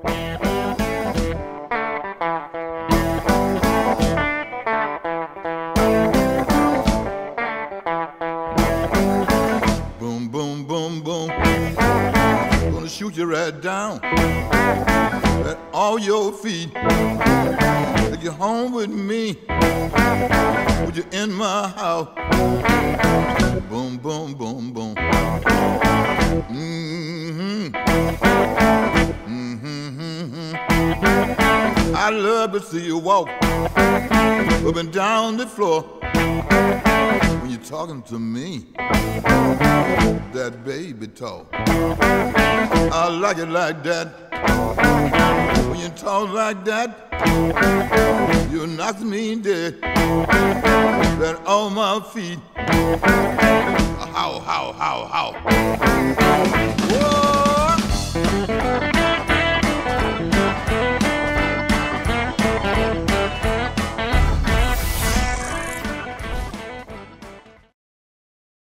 Boom, boom, boom, boom. Gonna shoot you right down at all your feet. Take you home with me. Put you in my house. Boom, boom, boom, boom. Mm-hmm. Mm-hmm. I love to see you walk up and down the floor when you're talking to me. That baby talk, I like it like that. When you talk like that, you knock me dead. That on my feet. How, how, how, how. Whoa.